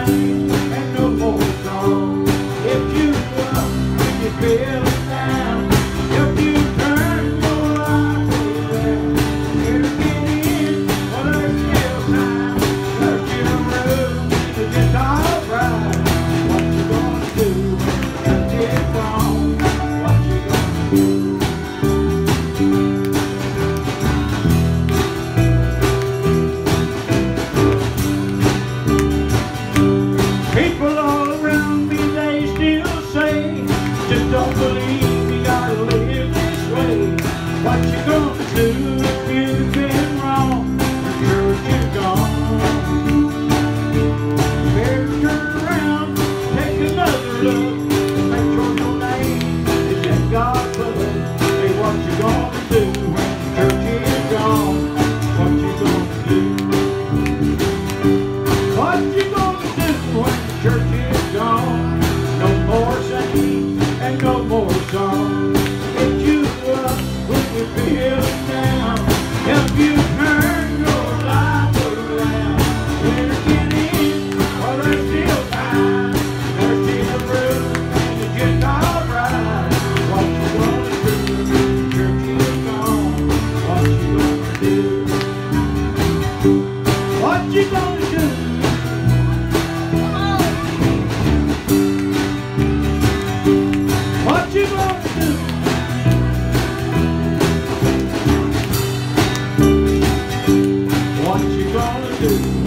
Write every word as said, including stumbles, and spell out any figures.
pain and no more song. If you up when you feel down, if you turn your life around, it'll get in while there's still time. There's still room to get alright. What you gonna do when you get gone? What you gonna do? People all around me, they still say, just don't believe you gotta live this way. What you gonna do if you've been wrong? The church is gone. Better turn around, take another look, make sure your name is in God's book. Hey, what you gonna do when the church is gone? What you gonna do? What you gonna do when the church is gone? No more singing and no more song. Get you up when you feel down. Help you turn your life around. Better get in while there's still time. There's still room to get alright. What you gonna do when the church is gone? What you gonna do? What you gonna do? What you gonna do? What you gonna do?